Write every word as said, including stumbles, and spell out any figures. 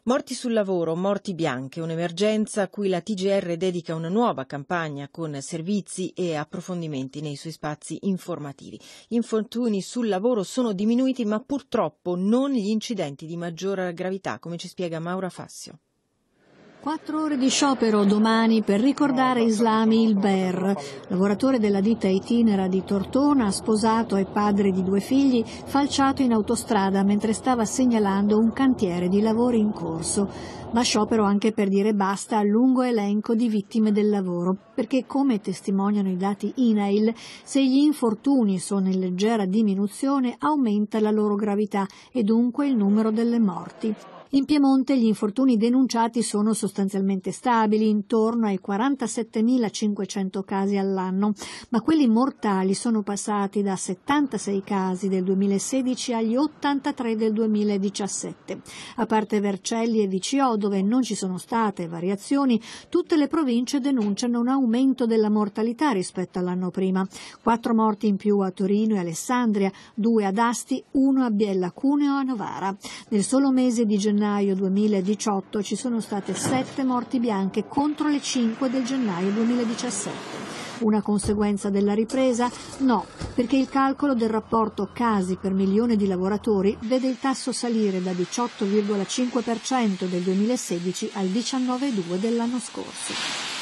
Morti sul lavoro, morti bianche, un'emergenza a cui la T G R dedica una nuova campagna con servizi e approfondimenti nei suoi spazi informativi. Gli infortuni sul lavoro sono diminuiti, ma purtroppo non gli incidenti di maggior gravità, come ci spiega Maura Fassio. Quattro ore di sciopero domani per ricordare Islami Ilber, lavoratore della ditta Itinera di Tortona, sposato e padre di due figli, falciato in autostrada mentre stava segnalando un cantiere di lavori in corso. Ma sciopero anche per dire basta al lungo elenco di vittime del lavoro, perché come testimoniano i dati I N A I L, se gli infortuni sono in leggera diminuzione aumenta la loro gravità e dunque il numero delle morti. In Piemonte gli infortuni denunciati sono sostanzialmente stabili, intorno ai quarantasettemilacinquecento casi all'anno, ma quelli mortali sono passati da settantasei casi del duemilasedici agli ottantatré del duemiladiciassette. A parte Vercelli e V C O, dove non ci sono state variazioni, tutte le province denunciano un aumento della mortalità rispetto all'anno prima. Quattro morti in più a Torino e Alessandria, due ad Asti, uno a Biella Cuneo e a Novara. Nel solo mese di gennaio gennaio duemiladiciotto ci sono state sette morti bianche contro le cinque del gennaio duemiladiciassette. Una conseguenza della ripresa? No, perché il calcolo del rapporto casi per milione di lavoratori vede il tasso salire da diciotto virgola cinque per cento del duemilasedici al diciannove virgola due per cento dell'anno scorso.